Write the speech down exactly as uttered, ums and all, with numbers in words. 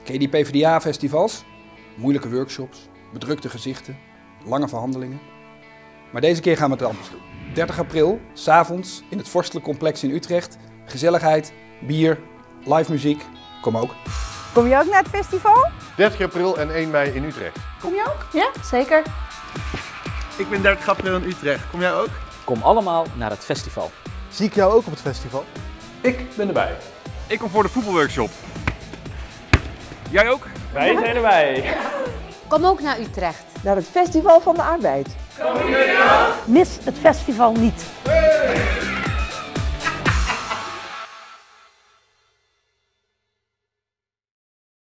Ken je die PvdA-festivals? Moeilijke workshops, bedrukte gezichten, lange verhandelingen. Maar deze keer gaan we het anders doen. dertig april, 's avonds in het Vorstelijk Complex in Utrecht. Gezelligheid, bier, live muziek. Kom ook. Kom je ook naar het festival? dertig april en één mei in Utrecht. Kom je ook? Ja, zeker. Ik ben dertig april in Utrecht. Kom jij ook? Kom allemaal naar het festival. Zie ik jou ook op het festival? Ik ben erbij. Ik kom voor de voetbalworkshop. Jij ook? Wij zijn erbij. Kom ook naar Utrecht. Naar het Festival van de Arbeid. Mis het festival niet.